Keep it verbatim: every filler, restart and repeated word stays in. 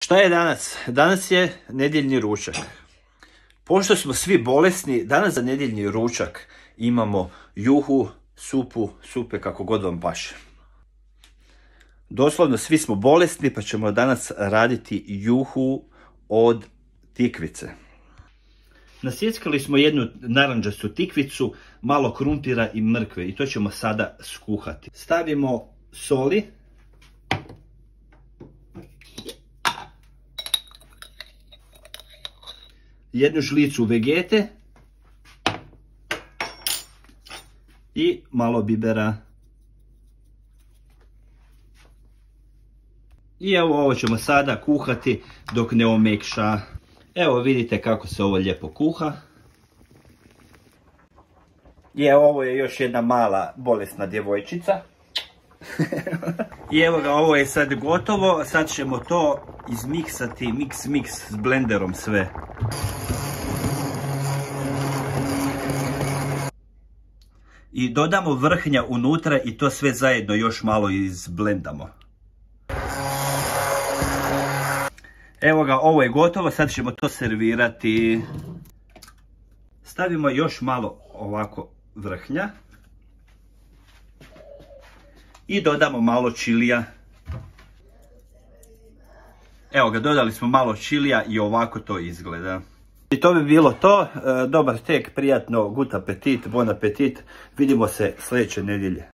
Šta je danas? Danas je nedjeljni ručak. Pošto smo svi bolesni, danas za nedjeljni ručak imamo juhu, supu, supe kako god vam paše. Doslovno svi smo bolesni pa ćemo danas raditi juhu od tikvice. Nasjeckali smo jednu narančastu tikvicu, malo krumpira i mrkve i to ćemo sada skuhati. Stavimo soli. Jednu žlicu vegete i malo bibera. I evo ovo ćemo sada kuhati dok ne omekša. Evo vidite kako se ovo lijepo kuha. I evo ovo je još jedna mala bolesna djevojčica. I evo ga, ovo je sad gotovo. Sad ćemo to izmiksati, mix mix s blenderom sve. I dodamo vrhnja unutra i to sve zajedno još malo izblendamo. Evo ga, ovo je gotovo, sad ćemo to servirati. Stavimo još malo ovako vrhnja. I dodamo malo čilija. Evo ga, dodali smo malo čilija i ovako to izgleda. I to bi bilo to. Dobar tek, prijatno, gut apetit, bon apetit. Vidimo se sljedeće nedjelje.